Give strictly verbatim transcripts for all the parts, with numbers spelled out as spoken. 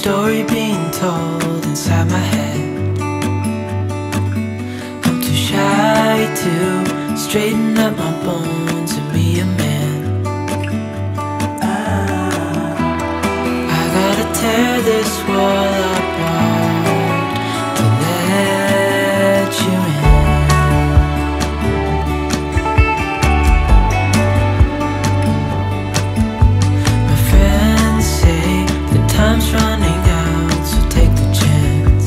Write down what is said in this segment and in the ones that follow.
story being told inside my head. I'm too shy to straighten up my bones and be a man. I gotta tear this wall apart to let you in. My friends say the time's running out, so take the chance.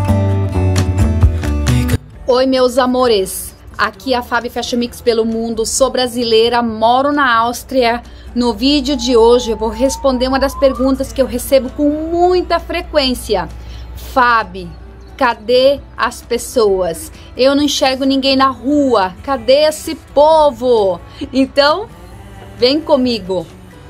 Make a Oi, meus amores, aqui é a Fabi Fashion Mix pelo mundo, sou brasileira, moro na Áustria. No vídeo de hoje eu vou responder uma das perguntas que eu recebo com muita frequência. Fabi, cadê as pessoas? Eu não enxergo ninguém na rua, cadê esse povo? Então, vem comigo.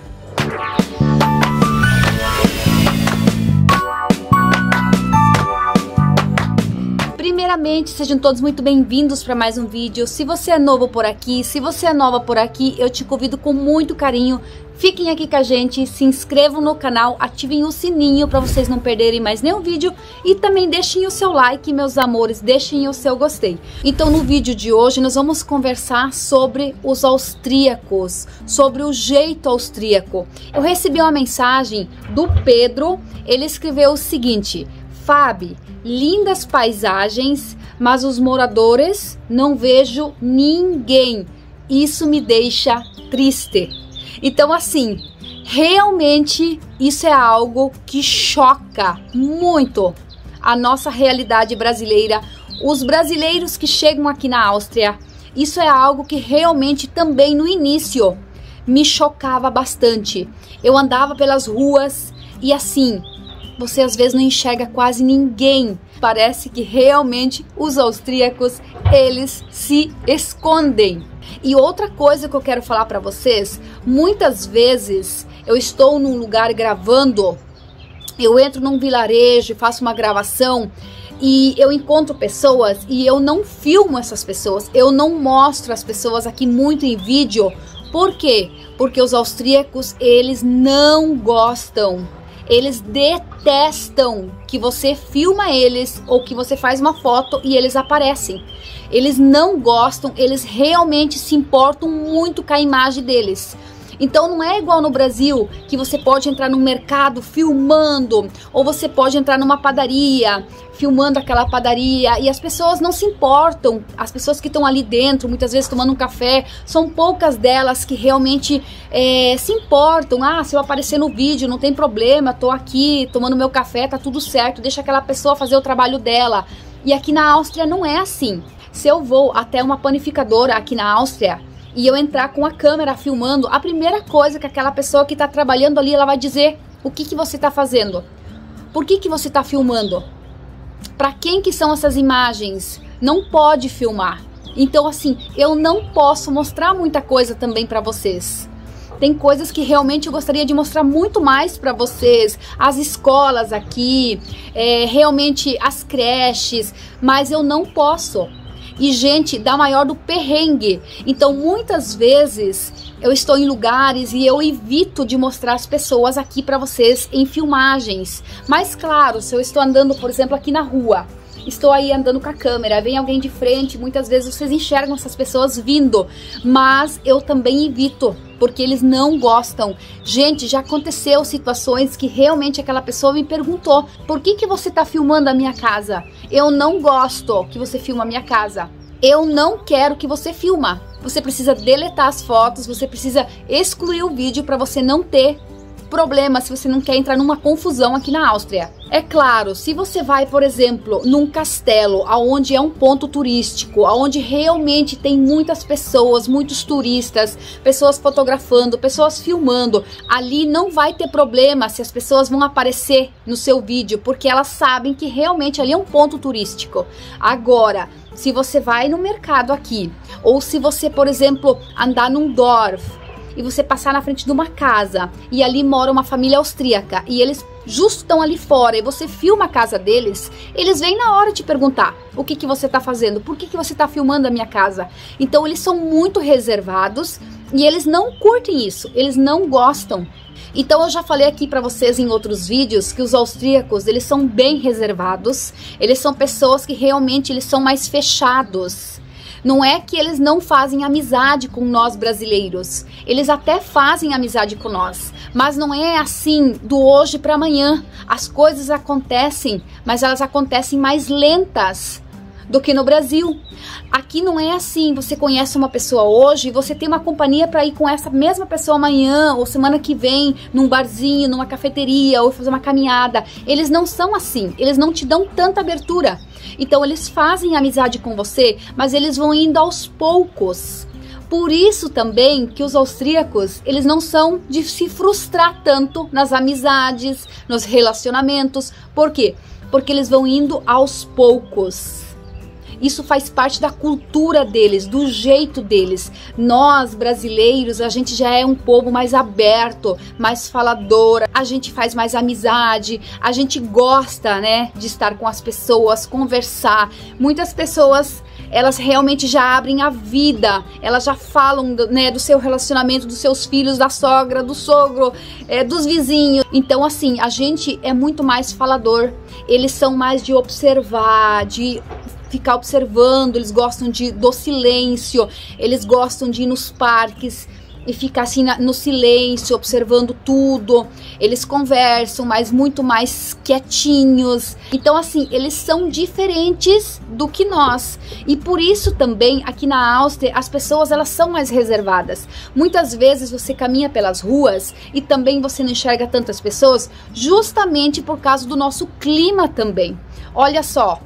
Primeiramente, sejam todos muito bem-vindos para mais um vídeo. Se você é novo por aqui, se você é nova por aqui, eu te convido com muito carinho. Fiquem aqui com a gente, se inscrevam no canal, ativem o sininho para vocês não perderem mais nenhum vídeo e também deixem o seu like, meus amores, deixem o seu gostei. Então, no vídeo de hoje nós vamos conversar sobre os austríacos, sobre o jeito austríaco. Eu recebi uma mensagem do Pedro, ele escreveu o seguinte: Fabi, lindas paisagens, mas os moradores não vejo ninguém. Isso me deixa triste. Então, assim, realmente isso é algo que choca muito a nossa realidade brasileira. Os brasileiros que chegam aqui na Áustria, isso é algo que realmente também no início me chocava bastante. Eu andava pelas ruas e assim, você às vezes não enxerga quase ninguém. Parece que realmente os austríacos, eles se escondem. E outra coisa que eu quero falar para vocês, muitas vezes eu estou num lugar gravando, eu entro num vilarejo, faço uma gravação e eu encontro pessoas e eu não filmo essas pessoas, eu não mostro as pessoas aqui muito em vídeo. Por quê? Porque os austríacos, eles não gostam. Eles detestam que você filma eles ou que você faz uma foto e eles aparecem. Eles não gostam, eles realmente se importam muito com a imagem deles. Então não é igual no Brasil, que você pode entrar no mercado filmando, ou você pode entrar numa padaria, filmando aquela padaria, e as pessoas não se importam. As pessoas que estão ali dentro, muitas vezes tomando um café, são poucas delas que realmente é, se importam. Ah, se eu aparecer no vídeo, não tem problema, tô aqui tomando meu café, tá tudo certo, deixa aquela pessoa fazer o trabalho dela. E aqui na Áustria não é assim. Se eu vou até uma panificadora aqui na Áustria e eu entrar com a câmera filmando, a primeira coisa que aquela pessoa que está trabalhando ali, ela vai dizer: o que que você está fazendo? Por que que você está filmando? Para quem que são essas imagens? Não pode filmar. Então, assim, eu não posso mostrar muita coisa também para vocês. Tem coisas que realmente eu gostaria de mostrar muito mais para vocês. As escolas aqui, é, realmente as creches, mas eu não posso. E, gente, dá maior do perrengue. Então, muitas vezes eu estou em lugares e eu evito de mostrar as pessoas aqui para vocês em filmagens. Mas, claro, se eu estou andando, por exemplo, aqui na rua, estou aí andando com a câmera, vem alguém de frente, muitas vezes vocês enxergam essas pessoas vindo, mas eu também evito, porque eles não gostam. Gente, já aconteceu situações que realmente aquela pessoa me perguntou: por que que você tá filmando a minha casa? Eu não gosto que você filme a minha casa. Eu não quero que você filma. Você precisa deletar as fotos, você precisa excluir o vídeo para você não ter problema, se você não quer entrar numa confusão aqui na Áustria. É claro, se você vai, por exemplo, num castelo, aonde é um ponto turístico, aonde realmente tem muitas pessoas, muitos turistas, pessoas fotografando, pessoas filmando, ali não vai ter problema se as pessoas vão aparecer no seu vídeo, porque elas sabem que realmente ali é um ponto turístico. Agora, se você vai no mercado aqui, ou se você, por exemplo, andar num Dorf, e você passar na frente de uma casa e ali mora uma família austríaca e eles justo estão ali fora e você filma a casa deles, eles vêm na hora te perguntar: o que que você está fazendo? Por que que você está filmando a minha casa? Então eles são muito reservados E eles não curtem isso, eles não gostam. Então eu já falei aqui para vocês em outros vídeos que os austríacos, eles são bem reservados, eles são pessoas que realmente eles são mais fechados. Não é que eles não fazem amizade com nós brasileiros, eles até fazem amizade com nós, mas não é assim do hoje para amanhã. As coisas acontecem, mas elas acontecem mais lentas do que no Brasil. Aqui não é assim, você conhece uma pessoa hoje e você tem uma companhia para ir com essa mesma pessoa amanhã ou semana que vem num barzinho, numa cafeteria ou fazer uma caminhada. Eles não são assim, eles não te dão tanta abertura. Então eles fazem amizade com você, mas eles vão indo aos poucos. Por isso também que os austríacos, eles não são de se frustrar tanto nas amizades, nos relacionamentos. Por quê? Porque eles vão indo aos poucos. Isso faz parte da cultura deles, do jeito deles. Nós, brasileiros, a gente já é um povo mais aberto, mais falador, a gente faz mais amizade, a gente gosta, né, de estar com as pessoas, conversar. Muitas pessoas, elas realmente já abrem a vida, elas já falam, né, do seu relacionamento, dos seus filhos, da sogra, do sogro, é, dos vizinhos. Então, assim, a gente é muito mais falador. Eles são mais de observar, de ficar observando, eles gostam de, do silêncio, eles gostam de ir nos parques e ficar assim na, no silêncio, observando tudo. Eles conversam, mas muito mais quietinhos. Então, assim, eles são diferentes do que nós. E por isso também, aqui na Áustria, as pessoas, elas são mais reservadas. Muitas vezes você caminha pelas ruas e também você não enxerga tantas pessoas, justamente por causa do nosso clima também. Olha só,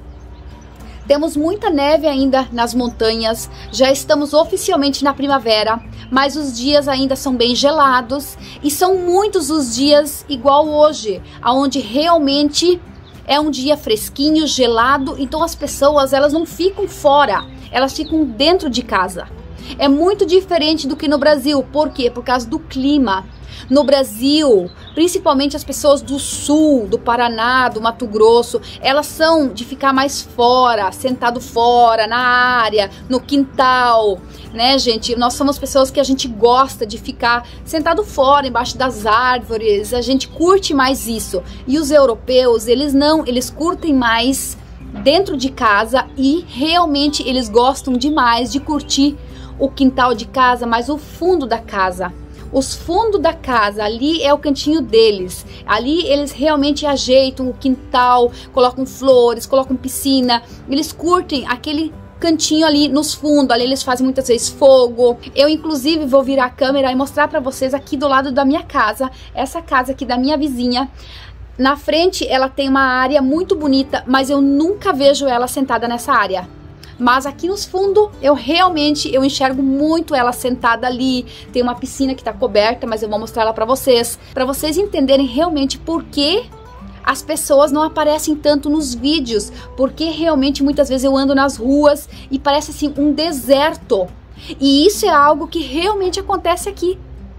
temos muita neve ainda nas montanhas, já estamos oficialmente na primavera, mas os dias ainda são bem gelados e são muitos os dias igual hoje, onde realmente é um dia fresquinho, gelado, então as pessoas, elas não ficam fora, elas ficam dentro de casa. É muito diferente do que no Brasil. Por quê? Por causa do clima. No Brasil, principalmente as pessoas do sul, do Paraná, do Mato Grosso, elas são de ficar mais fora, sentado fora, na área, no quintal, né, gente? Nós somos pessoas que a gente gosta de ficar sentado fora, embaixo das árvores, a gente curte mais isso. E os europeus, eles não, eles curtem mais dentro de casa e realmente eles gostam demais de curtir o quintal de casa, mas o fundo da casa. Os fundos da casa, ali é o cantinho deles. Ali eles realmente ajeitam o quintal, colocam flores, colocam piscina. Eles curtem aquele cantinho ali nos fundos, ali eles fazem muitas vezes fogo. Eu inclusive vou virar a câmera e mostrar para vocês aqui do lado da minha casa, essa casa aqui da minha vizinha. Na frente ela tem uma área muito bonita, mas eu nunca vejo ela sentada nessa área. Mas aqui nos fundos, eu realmente, eu enxergo muito ela sentada ali. Tem uma piscina que tá coberta, mas eu vou mostrar ela pra vocês. Pra vocês entenderem realmente por que as pessoas não aparecem tanto nos vídeos. Porque realmente, muitas vezes eu ando nas ruas e parece assim um deserto. E isso é algo que realmente acontece aqui.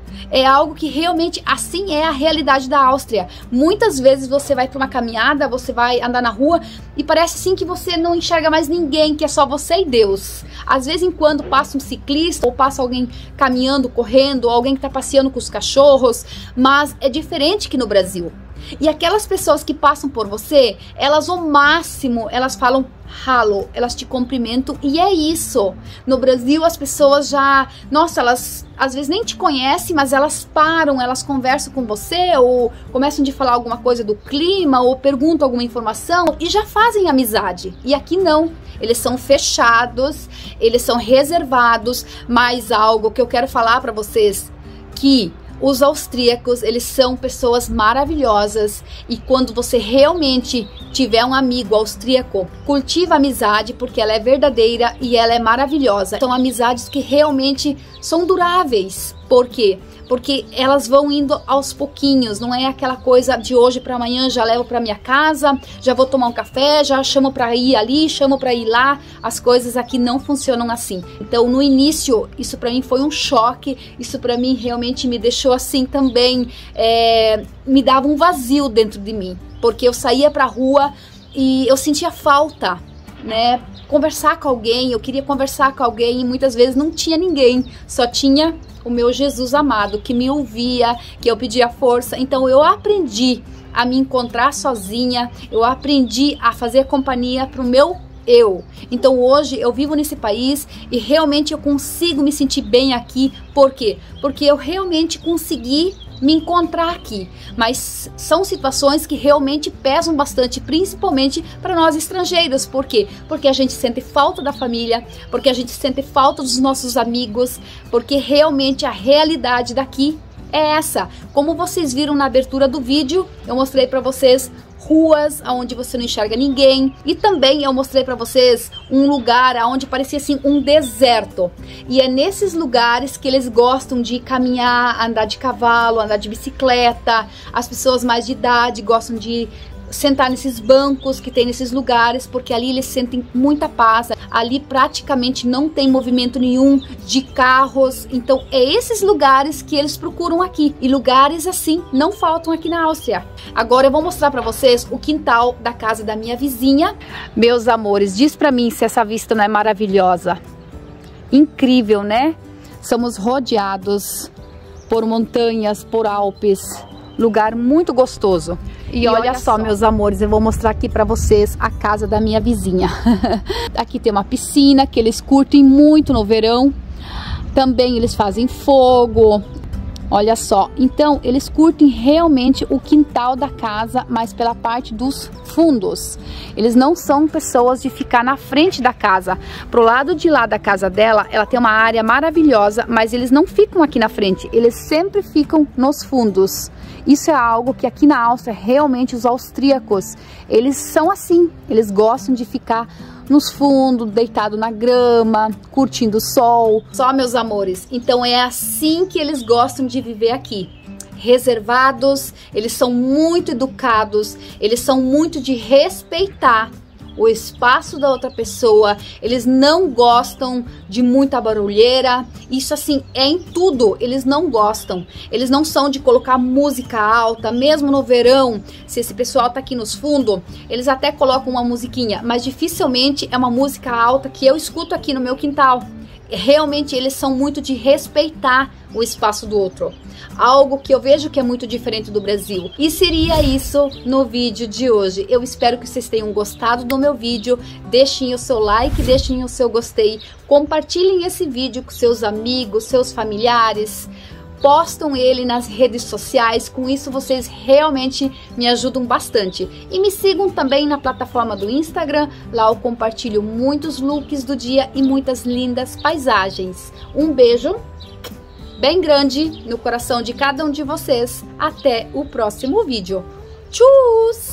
É algo que realmente assim é a realidade da Áustria. Muitas vezes você vai para uma caminhada, você vai andar na rua e parece assim que você não enxerga mais ninguém, que é só você e Deus. Às vezes em quando passa um ciclista ou passa alguém caminhando, correndo, ou alguém que está passeando com os cachorros, mas é diferente que no Brasil. E aquelas pessoas que passam por você, elas ao máximo, elas falam hallo, elas te cumprimentam e é isso. No Brasil as pessoas já, nossa, elas às vezes nem te conhecem, mas elas param, elas conversam com você ou começam de falar alguma coisa do clima ou perguntam alguma informação e já fazem amizade. E aqui não, eles são fechados, eles são reservados, mas algo que eu quero falar para vocês, que os austríacos, eles são pessoas maravilhosas e quando você realmente tiver um amigo austríaco, cultiva a amizade porque ela é verdadeira e ela é maravilhosa. São amizades que realmente são duráveis. Por quê? Porque elas vão indo aos pouquinhos, não é aquela coisa de hoje para amanhã, já levo para minha casa, já vou tomar um café, já chamo para ir ali, chamo para ir lá. As coisas aqui não funcionam assim. Então, no início, isso para mim foi um choque, isso para mim realmente me deixou assim também, é, me dava um vazio dentro de mim, porque eu saía para a rua e eu sentia falta, né? Conversar com alguém, eu queria conversar com alguém e muitas vezes não tinha ninguém, só tinha o meu Jesus amado, que me ouvia, que eu pedia força. Então eu aprendi a me encontrar sozinha, eu aprendi a fazer companhia para o meu eu. Então hoje eu vivo nesse país e realmente eu consigo me sentir bem aqui. Por quê? Porque eu realmente consegui me encontrar aqui, mas são situações que realmente pesam bastante, principalmente para nós estrangeiros. Por quê? Porque a gente sente falta da família, porque a gente sente falta dos nossos amigos, porque realmente a realidade daqui é essa. Como vocês viram na abertura do vídeo, eu mostrei para vocês ruas onde você não enxerga ninguém, e também eu mostrei para vocês um lugar onde parecia assim um deserto, e é nesses lugares que eles gostam de caminhar, andar de cavalo, andar de bicicleta. As pessoas mais de idade gostam de sentar nesses bancos que tem nesses lugares, porque ali eles sentem muita paz. Ali praticamente não tem movimento nenhum de carros. Então é esses lugares que eles procuram aqui, e lugares assim não faltam aqui na Áustria. Agora eu vou mostrar para vocês o quintal da casa da minha vizinha. Meus amores, diz para mim se essa vista não é maravilhosa. Incrível, né? Somos rodeados por montanhas, por Alpes, lugar muito gostoso. E, e olha, olha só, só, meus amores, eu vou mostrar aqui pra vocês a casa da minha vizinha. Aqui tem uma piscina que eles curtem muito no verão. Também eles fazem fogo. Olha só, então eles curtem realmente o quintal da casa, mas pela parte dos fundos. Eles não são pessoas de ficar na frente da casa. Pro lado de lá da casa dela, ela tem uma área maravilhosa, mas eles não ficam aqui na frente, eles sempre ficam nos fundos. Isso é algo que aqui na Áustria, realmente os austríacos, eles são assim, eles gostam de ficar nos fundos, deitado na grama, curtindo o sol. Só, meus amores, então é assim que eles gostam de viver aqui. Reservados, eles são muito educados, eles são muito de respeitar o espaço da outra pessoa. Eles não gostam de muita barulheira. Isso assim é em tudo, eles não gostam. Eles não são de colocar música alta, mesmo no verão. Se esse pessoal tá aqui nos fundos, eles até colocam uma musiquinha, mas dificilmente é uma música alta que eu escuto aqui no meu quintal. Realmente eles são muito de respeitar o espaço do outro, algo que eu vejo que é muito diferente do Brasil. E seria isso no vídeo de hoje. Eu espero que vocês tenham gostado do meu vídeo. Deixem o seu like, deixem o seu gostei, compartilhem esse vídeo com seus amigos, seus familiares, postam ele nas redes sociais. Com isso vocês realmente me ajudam bastante. E me sigam também na plataforma do Instagram. Lá eu compartilho muitos looks do dia e muitas lindas paisagens. Um beijo bem grande no coração de cada um de vocês. Até o próximo vídeo. Tchau!